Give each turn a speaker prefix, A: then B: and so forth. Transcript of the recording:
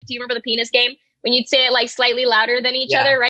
A: do you remember the penis game? When you'd say it like slightly louder than each other, right?